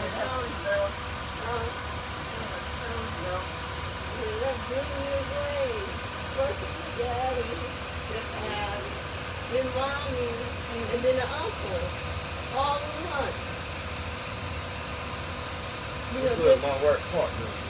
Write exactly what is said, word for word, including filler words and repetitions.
Then mommy, and then the uncle, all in one. You know, Good, my work partner.